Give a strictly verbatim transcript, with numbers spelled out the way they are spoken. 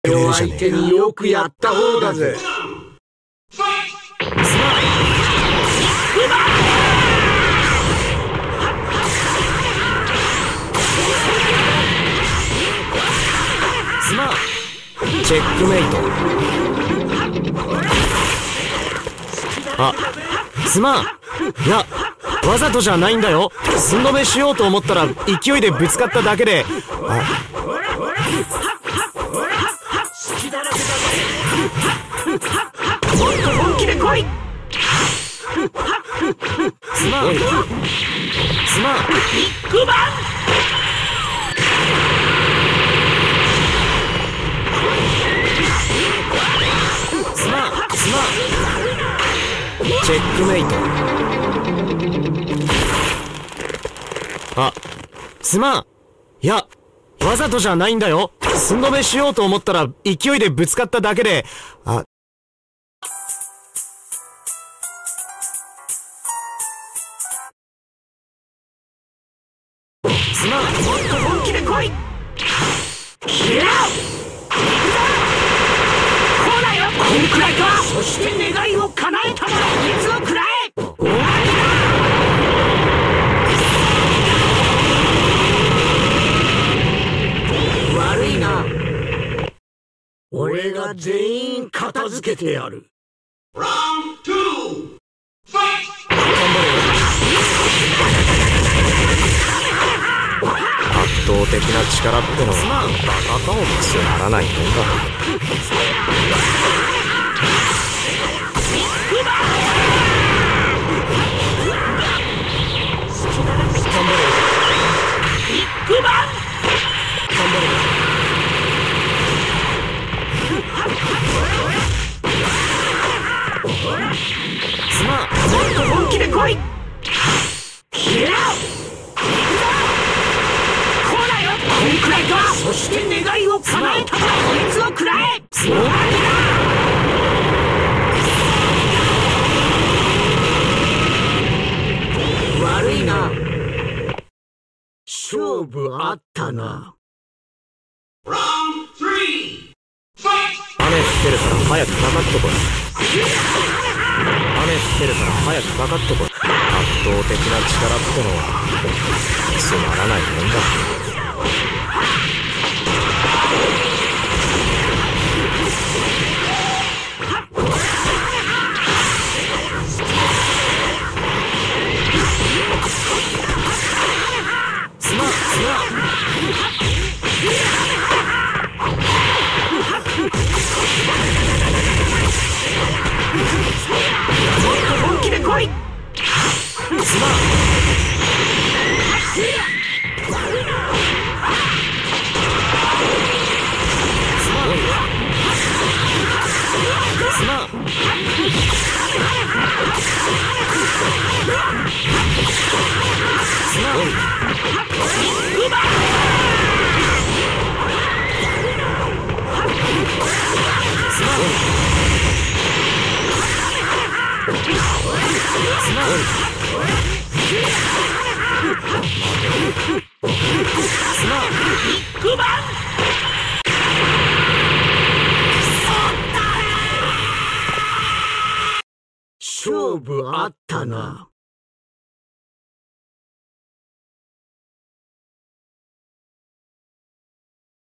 相手によくやった方だぜ。 すまん。チェックメイト。あ、すまん。いや、わざとじゃないんだよ。寸止めしようと思ったら勢いでぶつかっただけで。あ、 もっと本気で来い。 すまん。すまん。 ビッグバン。 すまん。すまん。チェックメイト。あ、すまん。いや、わざとじゃないんだよ。寸止めしようと思ったら勢いでぶつかっただけで。あ、すまん。 もっと本気で来い。いや、こうだよ。こんくらいか。そして願いを叶えたまえ。水をくらえ。終わりだ。悪いな。俺が全員片付けてやる。ラウンドツー、ファイト。 圧倒的な力ってのはバカかもつまらないもんだ。 ビッグバン。 すまん。 もっと本気で来い。いや、こうだよ。こんくらいか。そして願いを叶えたまえ。水をくらえ。終わりだ。悪いな。勝負あったな。ラウンドスリー、ファイト。 雨降ってるから早くかかってこい。雨降ってるから早くかかってこい。圧倒的な力ってのはつまらないもんだ。すまん。すまん。 もっと本気で来い。 すまん。すまん。 勝負あったな。